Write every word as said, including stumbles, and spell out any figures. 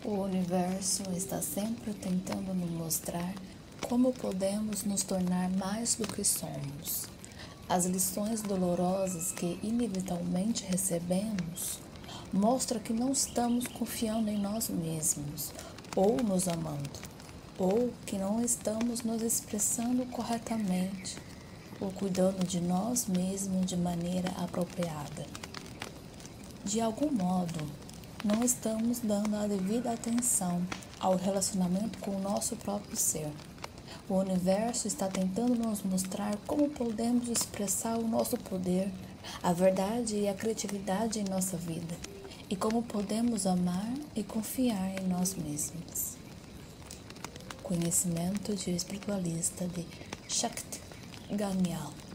O universo está sempre tentando nos mostrar como podemos nos tornar mais do que somos. As lições dolorosas que inevitavelmente recebemos mostram que não estamos confiando em nós mesmos, ou nos amando, ou que não estamos nos expressando corretamente, ou cuidando de nós mesmos de maneira apropriada. De algum modo, não estamos dando a devida atenção ao relacionamento com o nosso próprio ser. O universo está tentando nos mostrar como podemos expressar o nosso poder, a verdade e a criatividade em nossa vida, e como podemos amar e confiar em nós mesmos. Conhecimento de espiritualista de Shakti Ganyal.